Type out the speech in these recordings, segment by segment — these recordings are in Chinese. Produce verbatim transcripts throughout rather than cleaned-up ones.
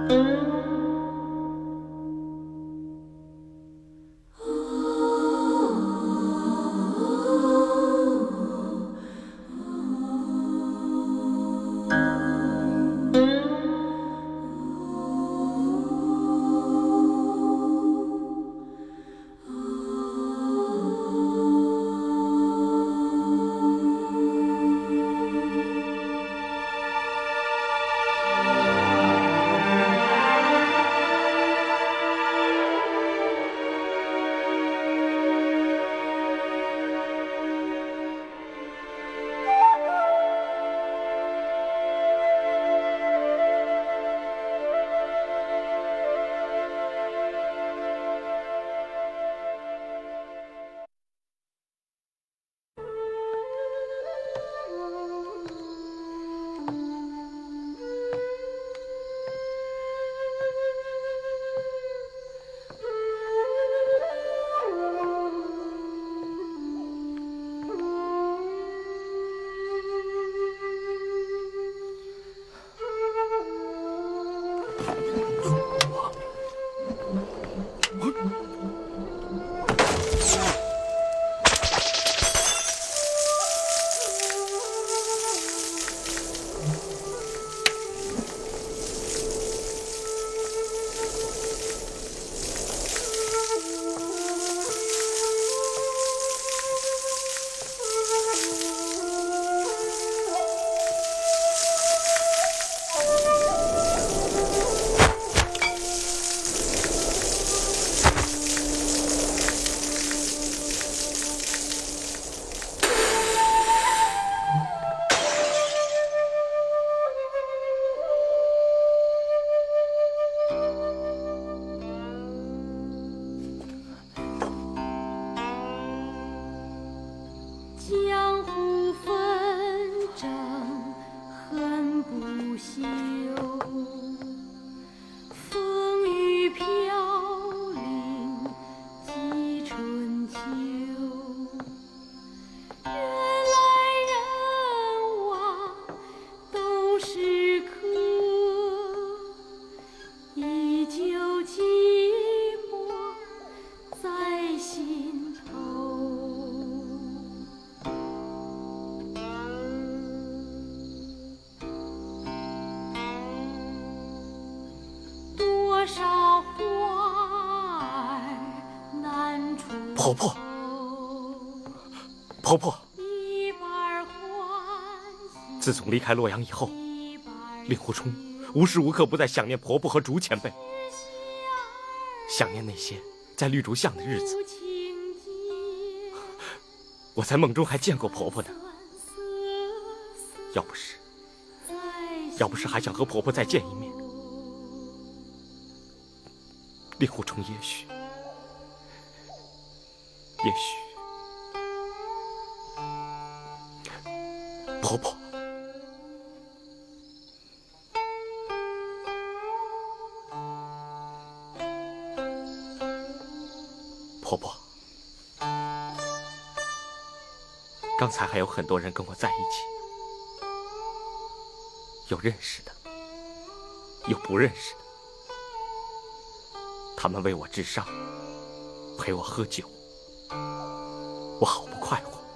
婆婆，婆婆，自从离开洛阳以后，令狐冲无时无刻不在想念婆婆和竹前辈，想念那些在绿竹巷的日子。我在梦中还见过婆婆呢，要不是，要不是还想和婆婆再见一面，令狐冲也许。 也许，婆婆，婆婆，刚才还有很多人跟我在一起，有认识的，有不认识的，他们为我治伤，陪我喝酒。 我好不快活，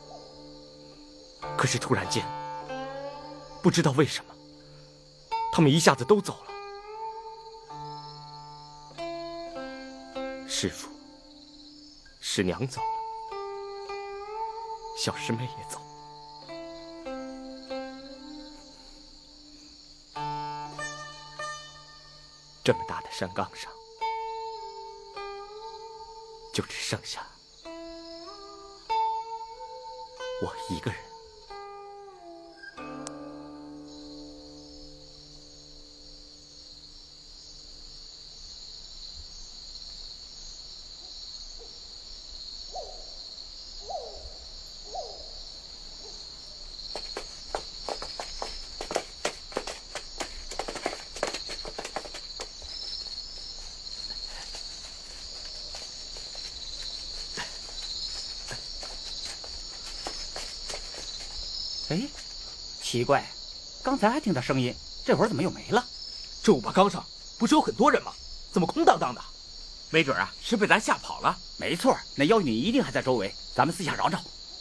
可是突然间，不知道为什么，他们一下子都走了。师父、师娘走了，小师妹也走。这么大的山岗上，就只剩下。 我一个人， 哎，奇怪，刚才还听到声音，这会儿怎么又没了？ 这五把缸上不是有很多人吗？怎么空荡荡的？ 没准啊，是被咱吓跑了。 没错，那妖女一定还在周围，咱们私下找找。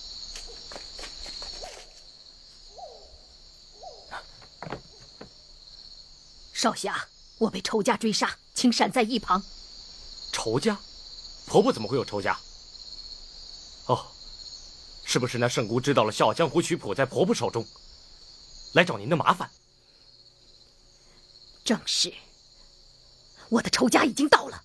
少侠，我被仇家追杀，请闪在一旁。 仇家？婆婆怎么会有仇家？哦，是不是那圣姑知道了《笑傲江湖》曲谱在婆婆手中，来找您的麻烦？ 正是，我的仇家已经到了。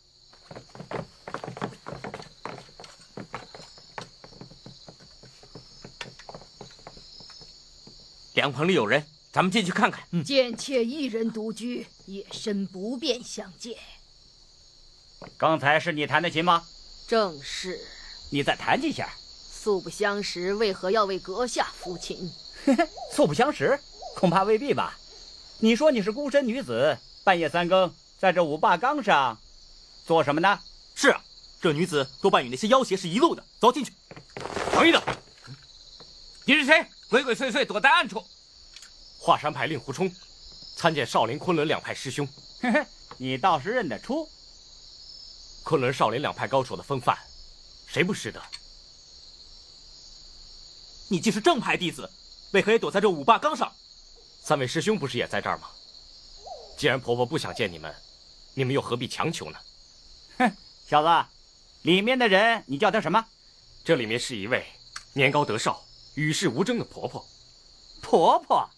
两旁里有人，咱们进去看看。 嗯、贱妾一人独居，夜深不便相见。 刚才是你弹的琴吗？ 正是。 你再弹几下。 素不相识，为何要为阁下抚琴？ 素不相识，恐怕未必吧。你说你是孤身女子，半夜三更在这五霸岗上做什么呢？ 是啊，这女子多半与那些妖邪是一路的。走进去。 等一等， 你是谁？鬼鬼祟祟躲在暗处。 华山派令狐冲，参见少林、昆仑两派师兄。 嘿嘿，你倒是认得出。 昆仑、少林两派高手的风范，谁不识得？ 你既是正派弟子，为何也躲在这五霸岗上？ 三位师兄不是也在这儿吗？既然婆婆不想见你们，你们又何必强求呢？ 哼，小子，里面的人你叫他什么？ 这里面是一位年高德少、与世无争的婆婆。 婆婆，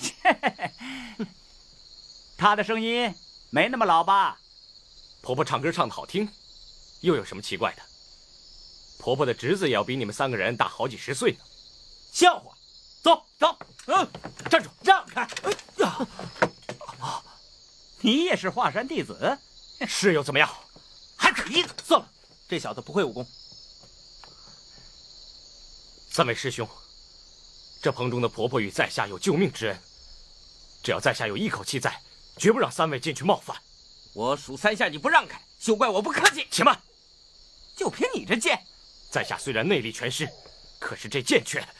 她的声音没那么老吧？ 婆婆唱歌唱得好听，又有什么奇怪的？婆婆的侄子也要比你们三个人大好几十岁呢。 笑话！走走， 嗯，站住， 让开！哎呀， 你也是华山弟子， 是又怎么样？ 还可以。算了，这小子不会武功。 三位师兄，这棚中的婆婆与在下有救命之恩，只要在下有一口气在，绝不让三位进去冒犯。 我数三下你不让开，休怪我不客气。 且慢， 就凭你这剑， 在下虽然内力全失，可是这剑却……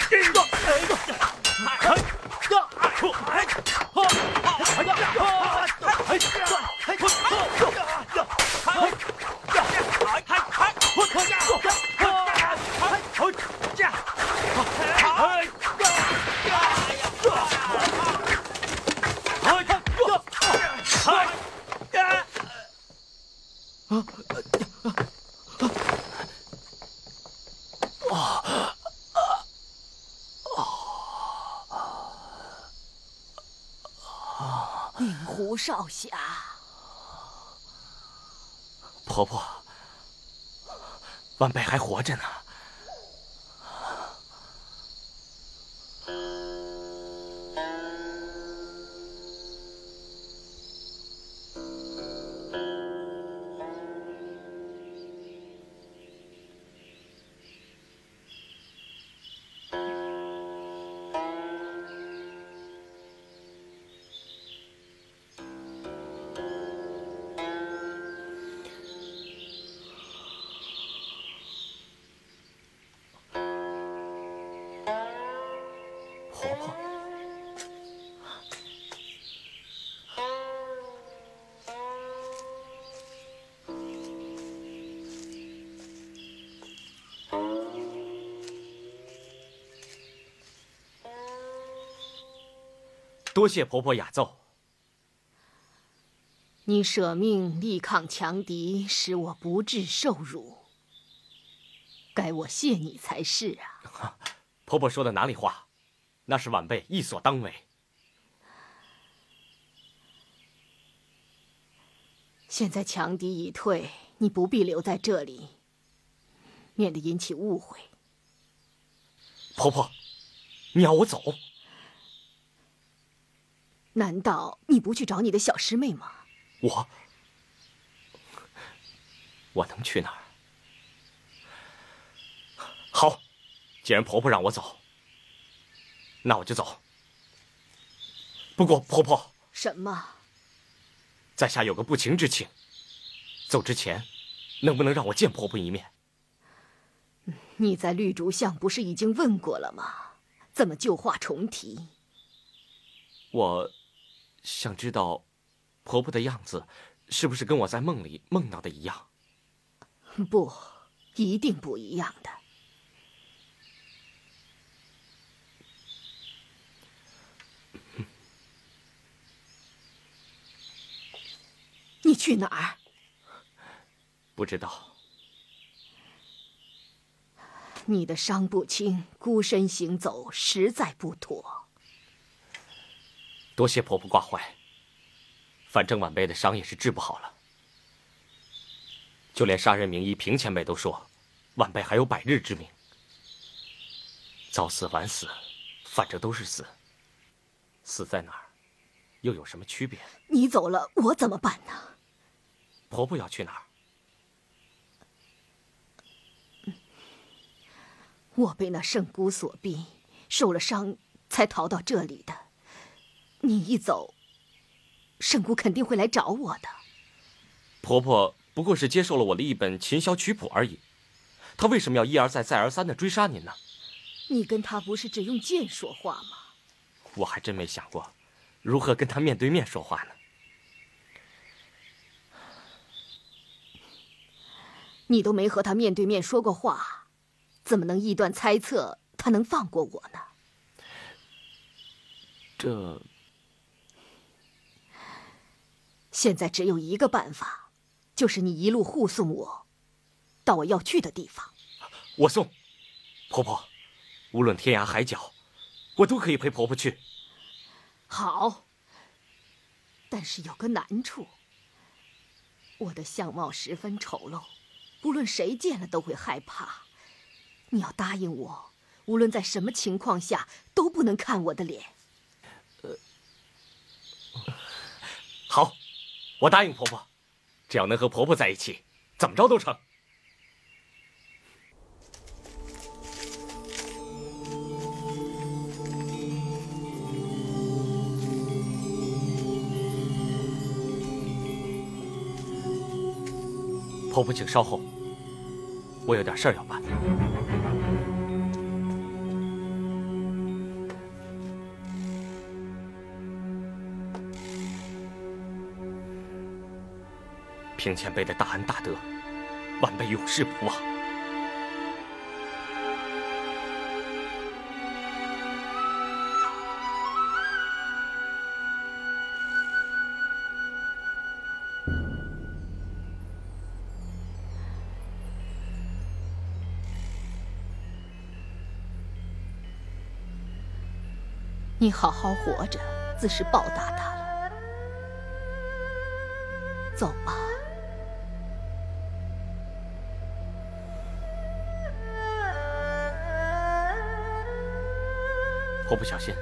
令狐少侠， 婆婆，晚辈还活着呢。婆婆，多谢婆婆雅奏。 你舍命力抗强敌，使我不致受辱，该我谢你才是啊。 婆婆说的哪里话？那是晚辈亦所当为。 现在强敌已退，你不必留在这里，免得引起误会。 婆婆，你要我走？ 难道你不去找你的小师妹吗？ 我，我能去哪儿？好，既然婆婆让我走，那我就走。不过婆婆， 什么？ 在下有个不情之请，走之前，能不能让我见婆婆一面？ 你在绿竹巷不是已经问过了吗？怎么旧话重提？ 我想知道婆婆的样子，是不是跟我在梦里梦到的一样？ 不，一定不一样的。你去哪儿？ 不知道。 你的伤不轻，孤身行走实在不妥。 多谢婆婆挂怀，反正晚辈的伤也是治不好了。就连杀人名医平前辈都说，晚辈还有百日之命。早死晚死，反正都是死。死在哪儿，又有什么区别？ 你走了，我怎么办呢？ 婆婆要去哪儿？ 我被那圣姑所逼，受了伤才逃到这里的。你一走，圣姑肯定会来找我的。 婆婆不过是接受了我的一本琴箫曲谱而已，她为什么要一而再再而三的追杀您呢？ 你跟她不是只用剑说话吗？ 我还真没想过，如何跟她面对面说话呢？ 你都没和她面对面说过话，怎么能臆断猜测她能放过我呢？ 这…… 现在只有一个办法，就是你一路护送我到我要去的地方。 我送，婆婆，无论天涯海角，我都可以陪婆婆去。 好，但是有个难处，我的相貌十分丑陋，不论谁见了都会害怕。你要答应我，无论在什么情况下都不能看我的脸。 呃，好，我答应婆婆，只要能和婆婆在一起，怎么着都成。婆婆，请稍后，我有点事儿要办。平前辈的大恩大德，晚辈永世不忘。 你好好活着，自是报答他了。走吧。 婆婆小心。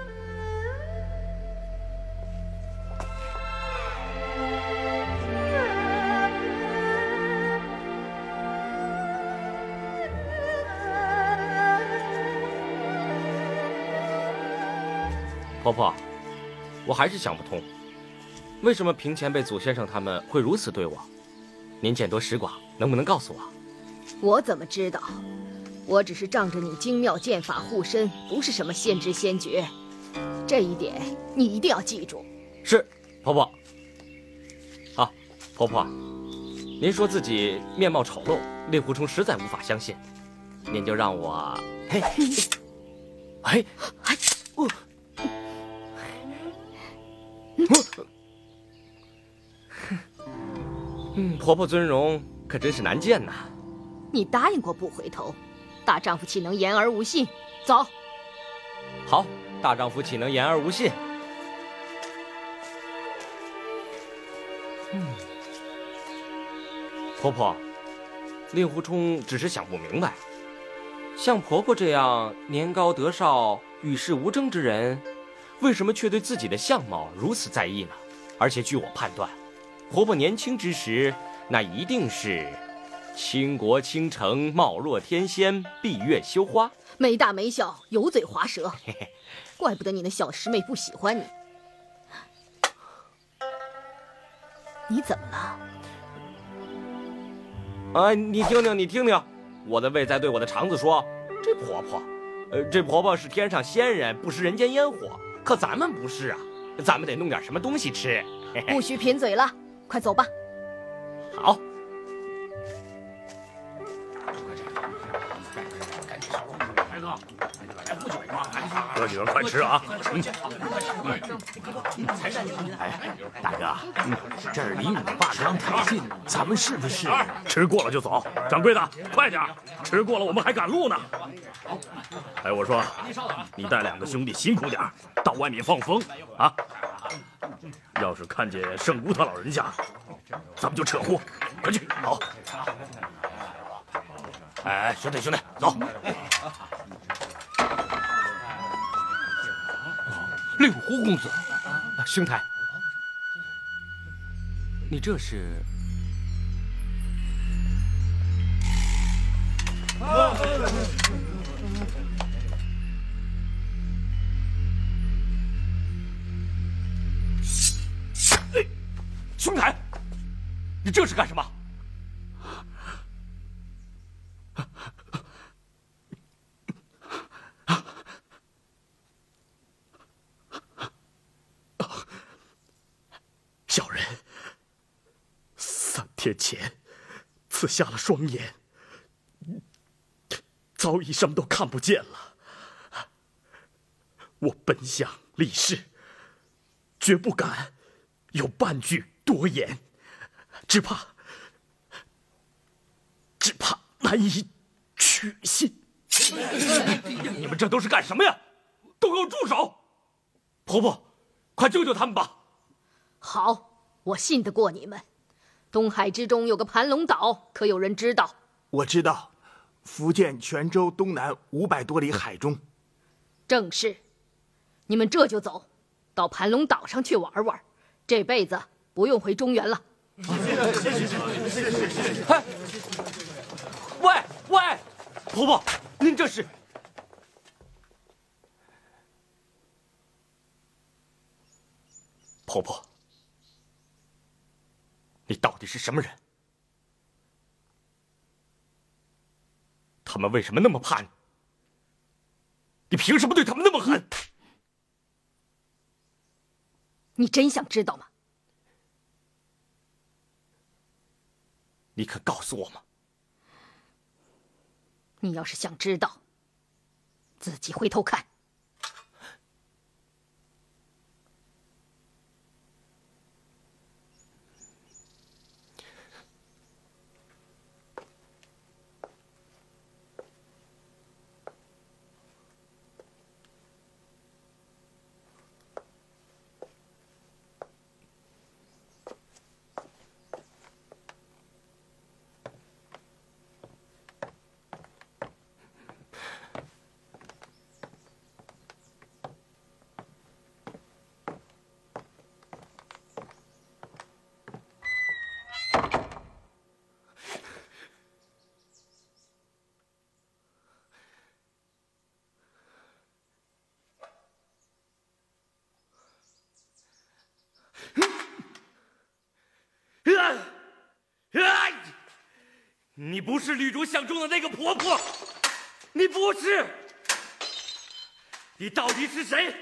婆婆，我还是想不通，为什么平前辈祖先生他们会如此对我？您见多识广，能不能告诉我？ 我怎么知道？我只是仗着你精妙剑法护身，不是什么先知先觉。这一点你一定要记住。 是，婆婆。啊，婆婆，您说自己面貌丑陋，令狐冲实在无法相信，您就让我……嘿，哎，哎，我。嗯，婆婆尊容可真是难见呐。 你答应过不回头，大丈夫岂能言而无信？走。 好，大丈夫岂能言而无信？嗯，婆婆，令狐冲只是想不明白，像婆婆这样年高德少、与世无争之人，为什么却对自己的相貌如此在意呢？而且据我判断，婆婆年轻之时，那一定是倾国倾城、貌若天仙、闭月羞花， 没大没小，油嘴滑舌。怪不得你那小师妹不喜欢你。你怎么了？ 哎，你听听，你听听，我的胃在对我的肠子说，这婆婆，呃，这婆婆是天上仙人，不食人间烟火，可咱们不是啊，咱们得弄点什么东西吃。 不许贫嘴了，快走吧。 好。 哥几个快吃啊！嗯。 哎，大哥，嗯，这儿离五霸岗太近，咱们是不是吃过了就走？掌柜的，快点，吃过了我们还赶路呢。哎，我说，你带两个兄弟辛苦点，到外面放风啊！要是看见圣乌特老人家，咱们就撤货，快去！好。哎，兄弟兄弟，走。 令狐公子，兄台，你这是？兄台，你这是干什么？ 小人三天前刺瞎了双眼，早已什么都看不见了。我本想立誓，绝不敢有半句多言，只怕只怕难以取信。 你们这都是干什么呀？都给我住手！婆婆，快救救他们吧！ 好，我信得过你们。东海之中有个盘龙岛，可有人知道？ 我知道，福建泉州东南五百多里海中。 正是，你们这就走，到盘龙岛上去玩玩，这辈子不用回中原了。 哎，喂喂，婆婆，您这是？婆婆。你到底是什么人？他们为什么那么怕你？你凭什么对他们那么狠？ 你真想知道吗？ 你肯告诉我吗？ 你要是想知道，自己回头看。 你不是绿竹巷中的那个婆婆，你不是，你到底是谁？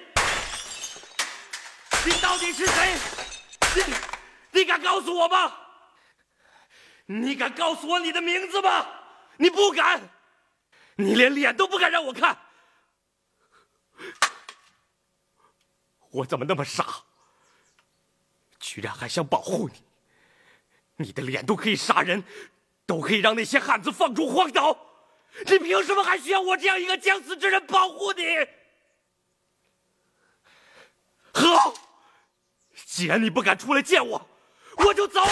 你到底是谁？你你敢告诉我吗？你敢告诉我你的名字吗？你不敢，你连脸都不敢让我看。我怎么那么傻，居然还想保护你？你的脸都可以杀人，都可以让那些汉子放逐荒岛，你凭什么还需要我这样一个将死之人保护你？好，既然你不敢出来见我，我就走。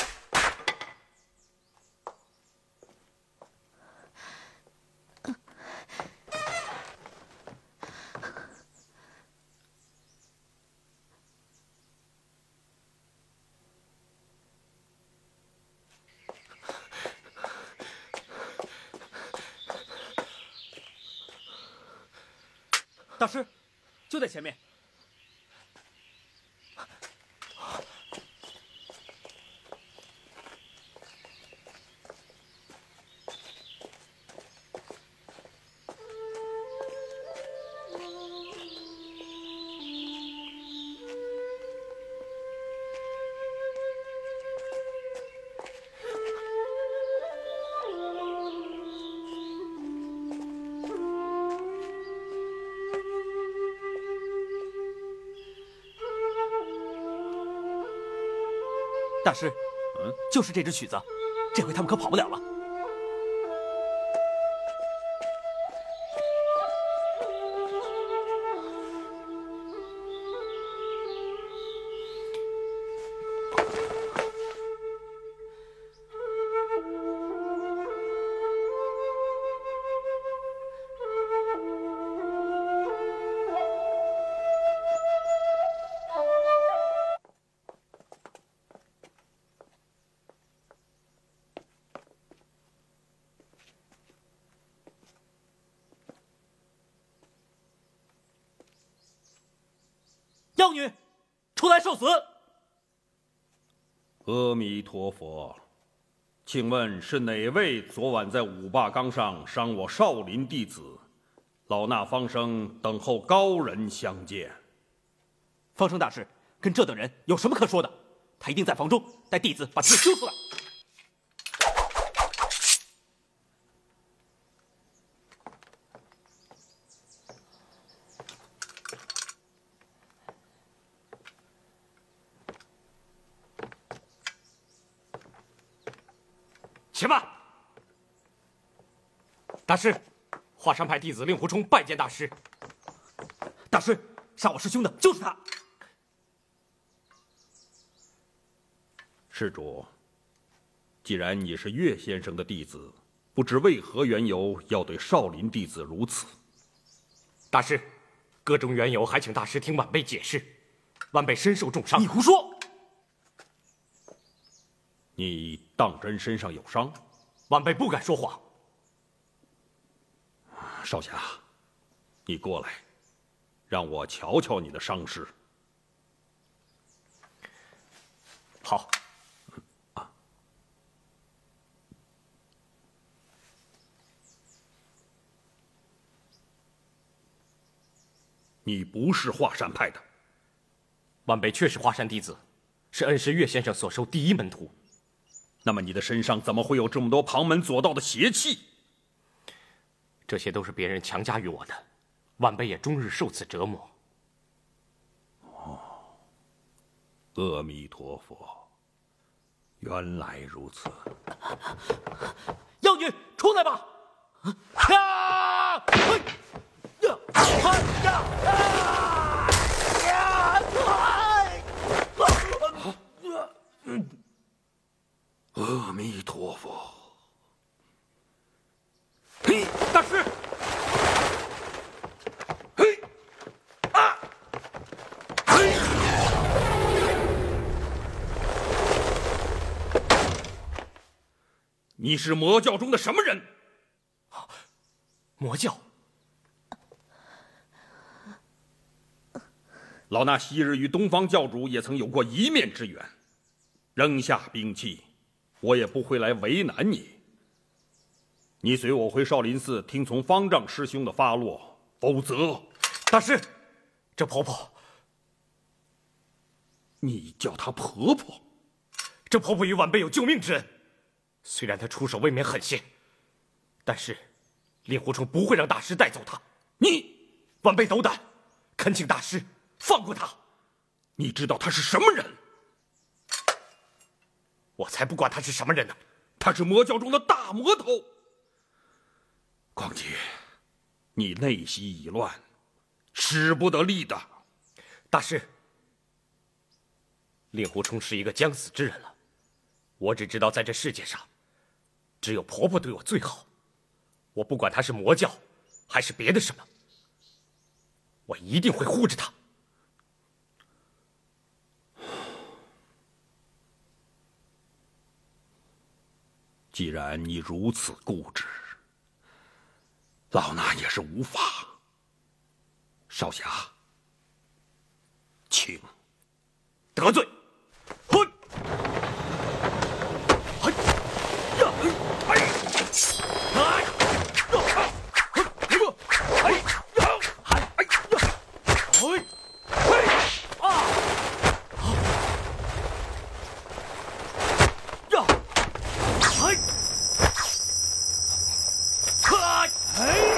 大师，就在前面。 大师， 嗯， 就是这支曲子，这回他们可跑不了了。妖女，出来受死！ 阿弥陀佛，请问是哪位昨晚在五霸岗上伤我少林弟子？老衲方生等候高人相见。 方生大师跟这等人有什么可说的？他一定在房中，带弟子把他们揪出来。 且慢！大师，华山派弟子令狐冲拜见大师。 大师，杀我师兄的就是他。 施主，既然你是岳先生的弟子，不知为何缘由要对少林弟子如此？ 大师，各种缘由还请大师听晚辈解释。晚辈身受重伤。 你胡说！ 你当真身上有伤？ 晚辈不敢说谎。 少侠，你过来，让我瞧瞧你的伤势。 好。 啊，你不是华山派的。 晚辈确是华山弟子，是恩师岳先生所收第一门徒。 那么你的身上怎么会有这么多旁门左道的邪气？ 这些都是别人强加于我的，晚辈也终日受此折磨。 哦，阿弥陀佛，原来如此。 妖女，出来吧！啊！嘿呀！哎呀！啊！呀！ 嗯。阿弥陀佛！ 嘿，大师！ 嘿，啊！嘿！你是魔教中的什么人？ 魔教？ 老衲昔日与东方教主也曾有过一面之缘，扔下兵器。我也不会来为难你。你随我回少林寺，听从方丈师兄的发落，否则， 大师，这婆婆， 你叫她婆婆？ 这婆婆与晚辈有救命之恩，虽然她出手未免狠些，但是令狐冲不会让大师带走她。 你， 晚辈斗胆，恳请大师放过她。 你知道她是什么人？ 我才不管他是什么人呢！ 他是魔教中的大魔头。况且，你内息已乱，使不得力的。 大师，令狐冲是一个将死之人了。我只知道，在这世界上，只有婆婆对我最好。我不管她是魔教，还是别的什么，我一定会护着她。 既然你如此固执，老衲也是无法。少侠，请得罪。 嘿，嘿，呀，哎，哎，呀，嘿，哎呀，哎呀，哎呀，嘿，嘿，啊，呀，嘿，快，哎。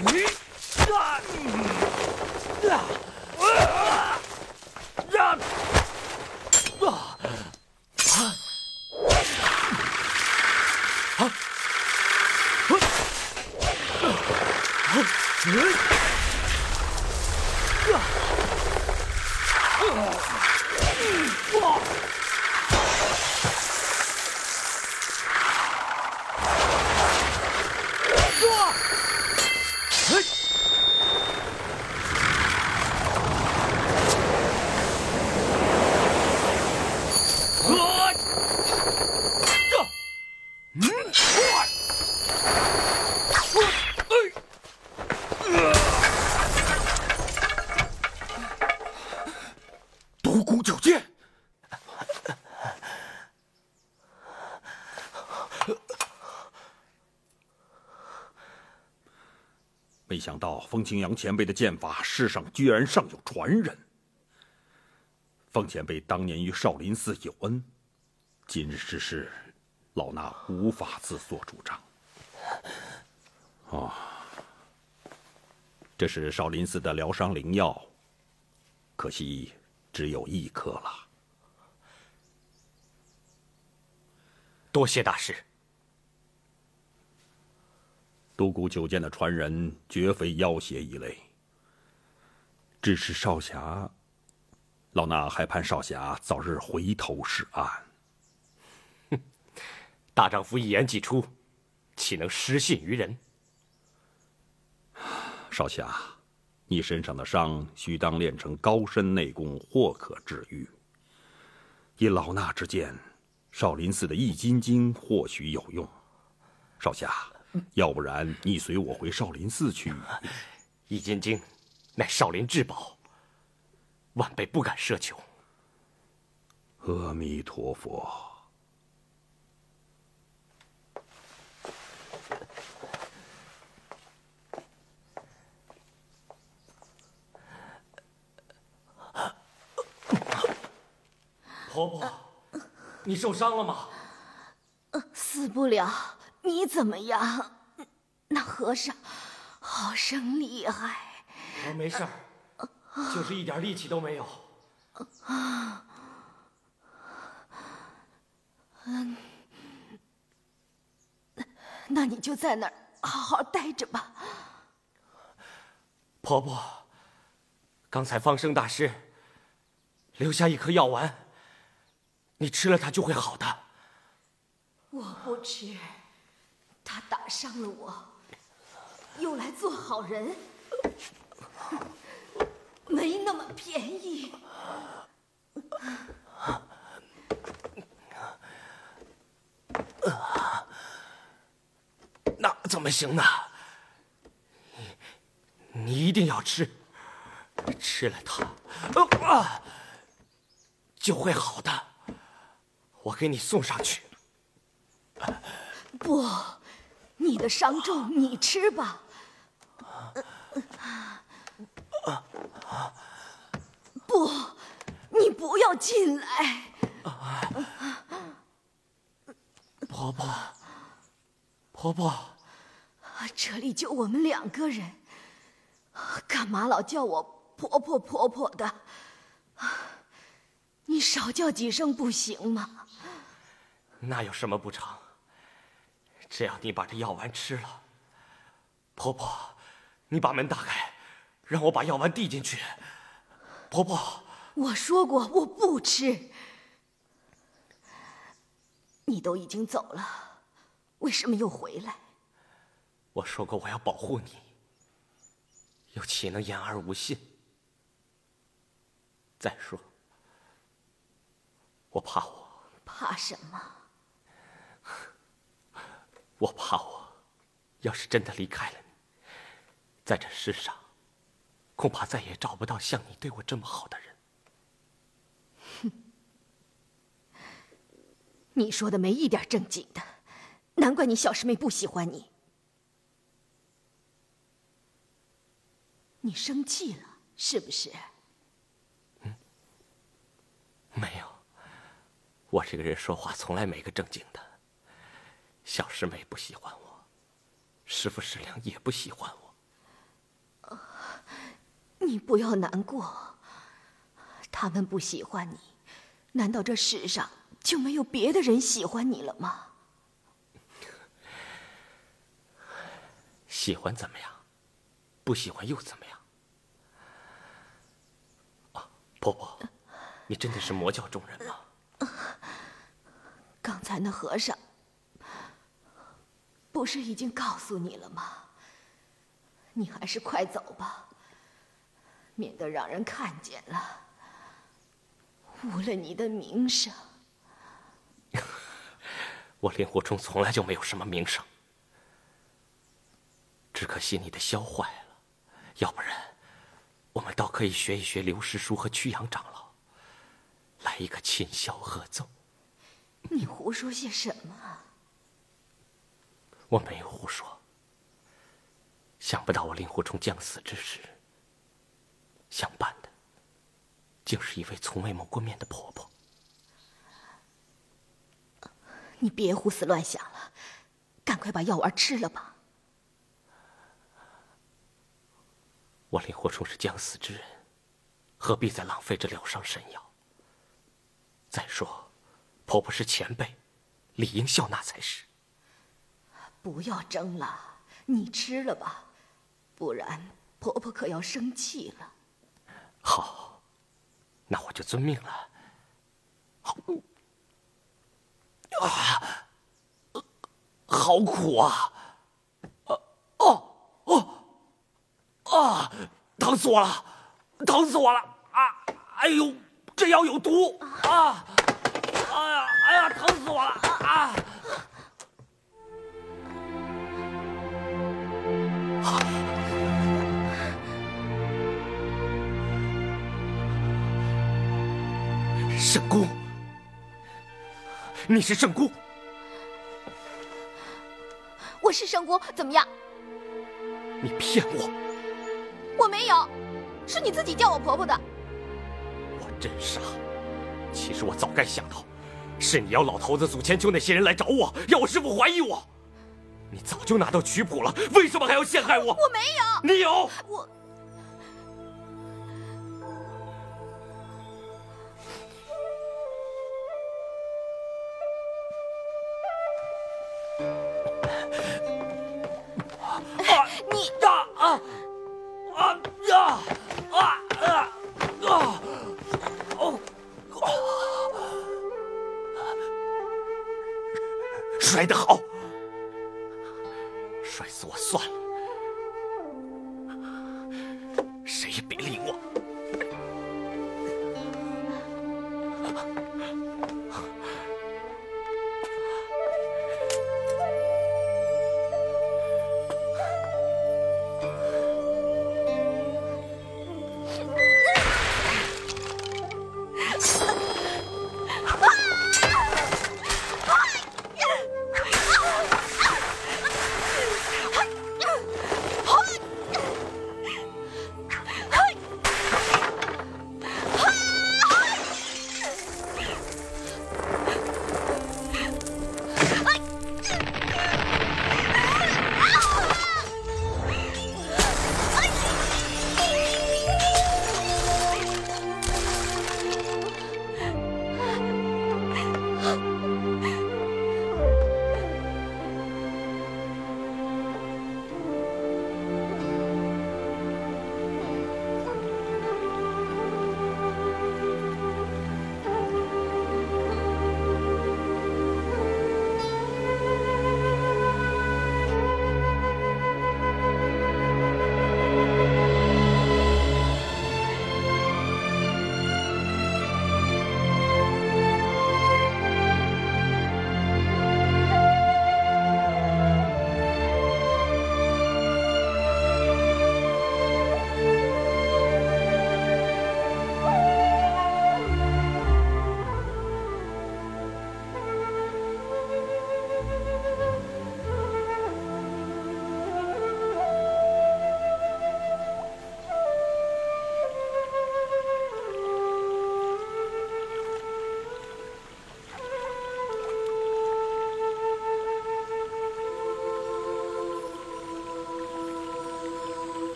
独孤九剑。 没想到风清扬前辈的剑法，世上居然尚有传人。风前辈当年与少林寺有恩，今日之事，老衲无法自作主张。哦，这是少林寺的疗伤灵药，可惜只有一颗了。 多谢大师。 独孤九剑的传人绝非妖邪一类，只是少侠，老衲还盼少侠早日回头是岸。 哼，大丈夫一言既出，岂能失信于人？ 少侠，你身上的伤须当练成高深内功，或可治愈。以老衲之见，少林寺的易筋经或许有用。少侠，要不然你随我回少林寺去。 易筋经乃少林至宝，晚辈不敢奢求。 阿弥陀佛。 婆婆，你受伤了吗？ 死不了。你怎么样？那和尚好生厉害。 我没事儿，就是一点力气都没有。 嗯，那你就在那儿好好待着吧。 婆婆，刚才方生大师留下一颗药丸，你吃了它就会好的。 我不吃，他打伤了我，又来做好人，没那么便宜。 那怎么行呢？你你一定要吃，吃了它，啊，就会好的。我给你送上去。 不，你的伤重，你吃吧。不，你不要进来。 婆婆，婆婆， 这里就我们两个人，干嘛老叫我婆婆婆婆的？你少叫几声不行吗？ 那有什么不成？只要你把这药丸吃了，婆婆，你把门打开，让我把药丸递进去。婆婆， 我说过我不吃。你都已经走了，为什么又回来？ 我说过我要保护你，又岂能言而无信？再说，我怕我， 怕什么？ 我怕我，要是真的离开了你，在这世上，恐怕再也找不到像你对我这么好的人。 哼，你说的没一点正经的，难怪你小师妹不喜欢你。你生气了是不是？ 嗯，没有，我这个人说话从来没个正经的。小师妹不喜欢我，师傅师良也不喜欢我， 你不要难过，他们不喜欢你，难道这世上就没有别的人喜欢你了吗？ 喜欢怎么样？不喜欢又怎么样？啊，婆婆，你真的是魔教中人吗？ 刚才那和尚不是已经告诉你了吗？你还是快走吧，免得让人看见了，误了你的名声。 我令狐冲从来就没有什么名声，只可惜你的箫坏了，要不然我们倒可以学一学刘师叔和曲阳长老，来一个琴箫合奏。 你胡说些什么？ 我没有胡说。想不到我令狐冲将死之时，相伴的竟是一位从未谋过面的婆婆。 你别胡思乱想了，赶快把药丸吃了吧。 我令狐冲是将死之人，何必再浪费这疗伤神药？再说，婆婆是前辈，理应笑纳才是。 不要争了，你吃了吧，不然婆婆可要生气了。 好，那我就遵命了。好，啊，好苦啊！哦哦啊！疼死我了，疼死我了！啊！哎呦，这药有毒啊！哎呀，哎呀，疼死我了啊！圣姑，你是圣姑？ 我是圣姑，怎么样？ 你骗我！ 我没有，是你自己叫我婆婆的。 我真傻，其实我早该想到，是你要老头子祖千秋那些人来找我，要我师父怀疑我。你早就拿到曲谱了，为什么还要陷害我？ 我没有。 你有。 我。你啊啊啊呀啊啊啊！哦，摔得好，摔死我算了，谁也别理我。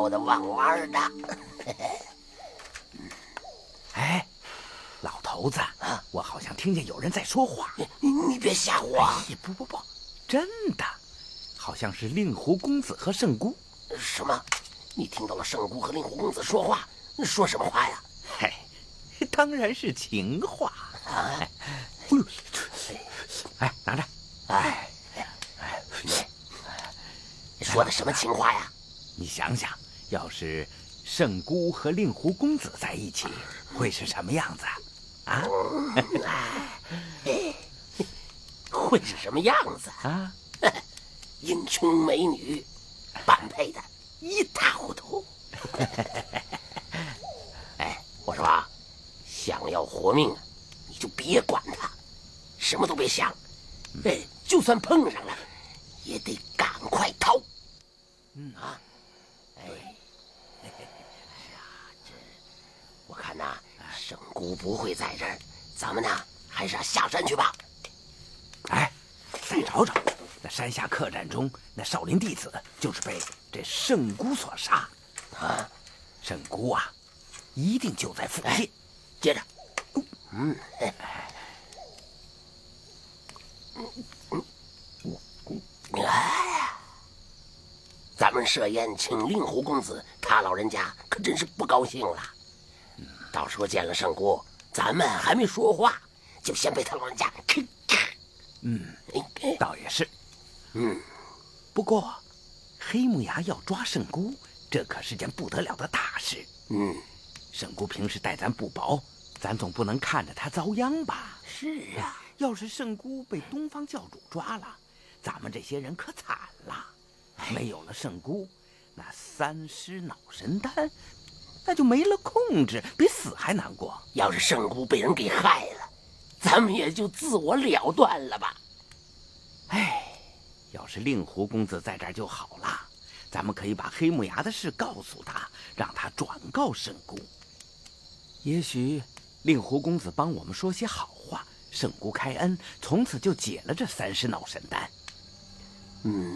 绕的弯弯的。 哎，老头子，啊，我好像听见有人在说话。 你你别吓唬我！ 哎，不不不，真的，好像是令狐公子和圣姑。 什么？你听到了圣姑和令狐公子说话？说什么话呀？ 嘿，当然是情话啊！哎，哎，拿着。哎，哎， 说的什么情话呀？ 你想想，要是圣姑和令狐公子在一起，会是什么样子啊？ 会是什么样子啊？ 英雄美女般配的一塌糊涂。哎，我说啊，想要活命，你就别管他，什么都别想。哎，就算碰上了，也得赶快逃。嗯啊，哎，是啊，这我看呐，圣姑不会在这儿，咱们呢还是要下山去吧。 哎，再找找，那山下客栈中那少林弟子就是被这圣姑所杀啊！ 圣姑啊，一定就在附近。 哎，接着，嗯，哎。哎，咱们设宴请令狐公子，他老人家可真是不高兴了。到时候见了圣姑，咱们还没说话，就先被他老人家咔咔。 嗯，倒也是。 嗯， 不过黑木崖要抓圣姑，这可是件不得了的大事。 嗯， 圣姑平时待咱不薄，咱总不能看着她遭殃吧？ 是啊， 要是圣姑被东方教主抓了，咱们这些人可惨了。没有了圣姑，那三尸脑神丹，那就没了控制，比死还难过。 要是圣姑被人给害了，咱们也就自我了断了吧。 哎，要是令狐公子在这儿就好了，咱们可以把黑木崖的事告诉他，让他转告圣姑。也许令狐公子帮我们说些好话，圣姑开恩，从此就解了这三尸脑神丹。 嗯。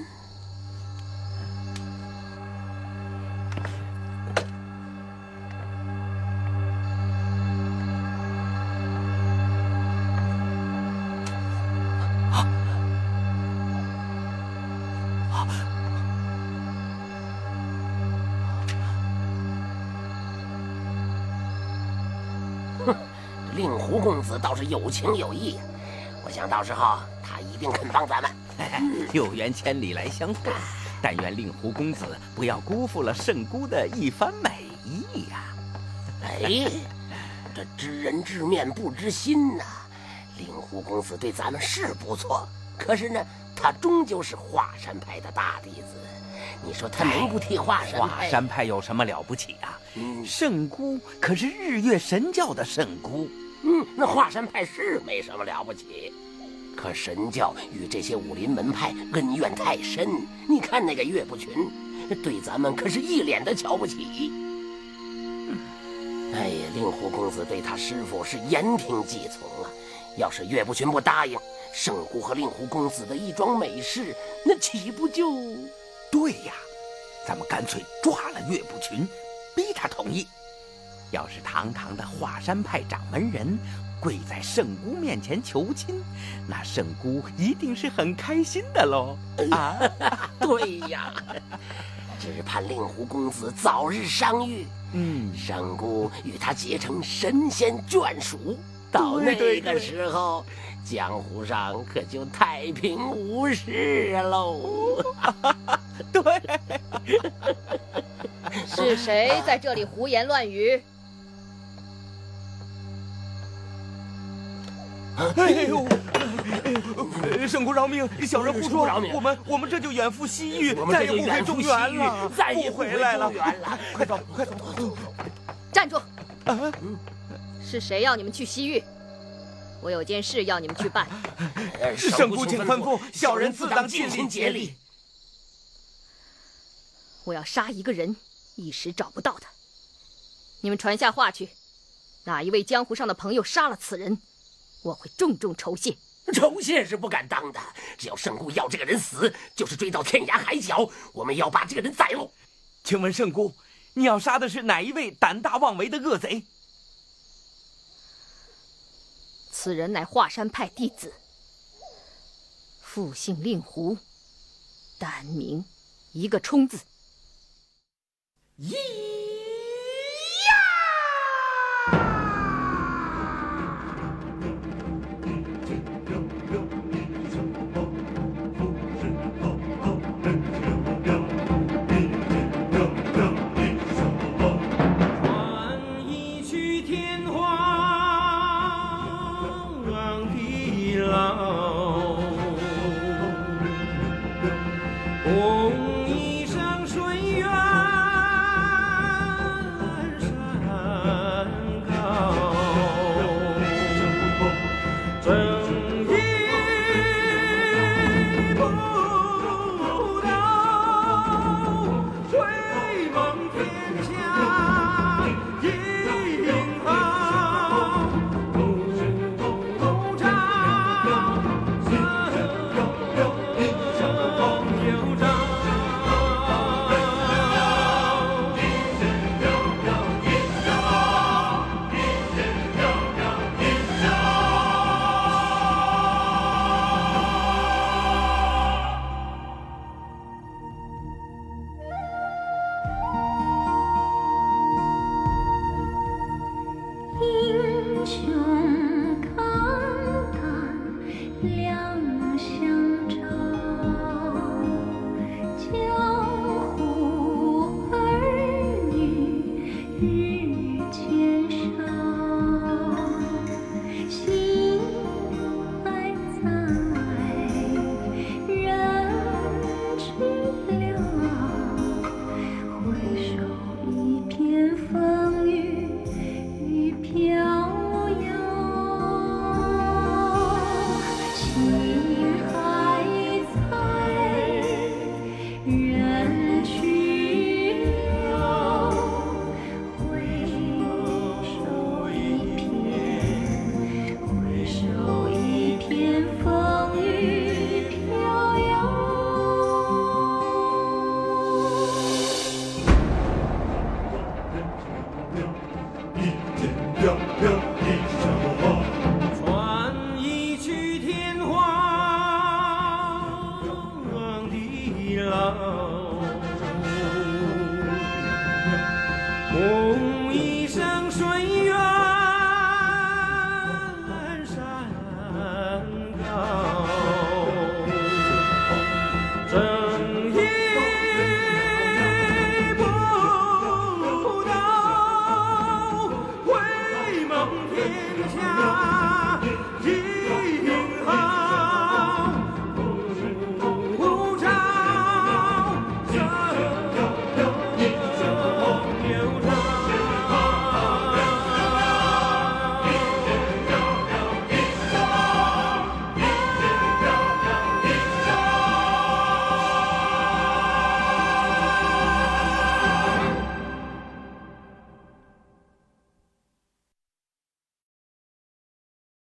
令狐公子倒是有情有义，我想到时候他一定肯帮咱们。 有缘千里来相会，但愿令狐公子不要辜负了圣姑的一番美意呀、 啊！哎，这知人知面不知心呐、啊！令狐公子对咱们是不错，可是呢，他终究是华山派的大弟子。你说他能不替华山派？ 华山派有什么了不起啊？ 嗯， 圣姑可是日月神教的圣姑。 嗯，那华山派是没什么了不起，可神教与这些武林门派恩怨太深。你看那个岳不群，对咱们可是一脸的瞧不起。哎呀，令狐公子对他师傅是言听计从啊。要是岳不群不答应，圣姑和令狐公子的一桩美事，那岂不就…… 对呀，咱们干脆抓了岳不群，逼他同意。要是堂堂的华山派掌门人跪在圣姑面前求亲，那圣姑一定是很开心的喽。啊， 对呀，只盼令狐公子早日伤愈， 嗯， 圣姑与他结成神仙眷属。到那个时候，江湖上可就太平无事喽。 对， 是谁在这里胡言乱语？ 哎呦！圣姑饶命！小人胡说，我们我们这就远赴西域，再也不回中原了， 再也不回来了。快走，快走！ 站住！啊，是谁要你们去西域？我有件事要你们去办。 圣姑请吩咐，小人自当尽心竭力。 我要杀一个人，一时找不到他。你们传下话去，哪一位江湖上的朋友杀了此人，我会重重酬谢。 酬谢是不敢当的，只要圣姑要这个人死，就是追到天涯海角，我们要把这个人宰喽。 请问圣姑，你要杀的是哪一位胆大妄为的恶贼？ 此人乃华山派弟子，父姓令狐，单名一个冲字。 咦飘飘。